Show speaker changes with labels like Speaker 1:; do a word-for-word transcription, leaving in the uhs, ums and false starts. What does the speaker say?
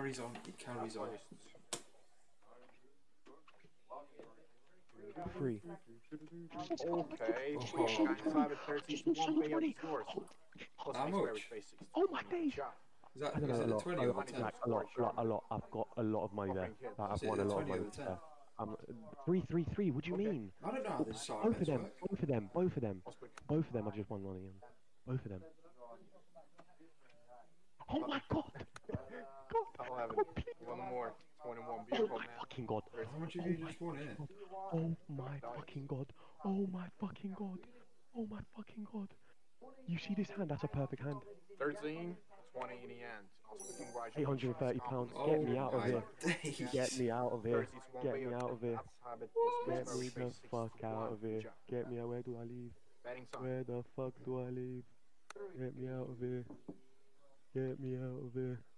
Speaker 1: carries on. It carries on.
Speaker 2: Three.
Speaker 3: Okay.
Speaker 1: Oh.
Speaker 3: Five at thirty to one pay up scores.
Speaker 1: How much?
Speaker 2: Oh my days!
Speaker 1: Is that,
Speaker 2: I don't
Speaker 1: is
Speaker 2: know, a
Speaker 1: it a
Speaker 2: lot,
Speaker 1: twenty
Speaker 2: a
Speaker 1: or
Speaker 2: lot,
Speaker 1: a ten?
Speaker 2: like, a lot, a lot, a lot. I've got a lot of money there. Like, I've
Speaker 1: Is it
Speaker 2: won a
Speaker 1: a
Speaker 2: lot of
Speaker 1: twenty
Speaker 2: money
Speaker 1: or a ten?
Speaker 2: there. Um, three, three, three. What do you mean?
Speaker 1: I don't know how this side
Speaker 2: Both of
Speaker 1: bets
Speaker 2: them,
Speaker 1: work.
Speaker 2: both of them, both of them, both of them. I've just won money on. Both of them. Oh my god! God!
Speaker 3: eleven. One more. twenty-one.
Speaker 2: Oh
Speaker 3: Beautiful,
Speaker 2: my
Speaker 3: man.
Speaker 2: fucking god!
Speaker 1: How much have
Speaker 2: Oh
Speaker 1: you
Speaker 2: my
Speaker 1: just won
Speaker 2: fucking
Speaker 1: here?
Speaker 2: god! Oh my fucking god! Oh my fucking god! Oh my fucking god! You see this hand? That's a perfect hand.
Speaker 3: thirteen. twenty in the end. I'll speak in
Speaker 2: eight hundred and thirty pounds.
Speaker 1: Oh
Speaker 2: Get me out of
Speaker 1: my
Speaker 2: here.
Speaker 1: days.
Speaker 2: Get me out of here. Get me out of here. Get me
Speaker 3: Get
Speaker 2: the fuck out of here. Get me out. Where do I leave?
Speaker 3: Betting time.
Speaker 2: Where the fuck do I leave? Get me out of here. Get me out of here.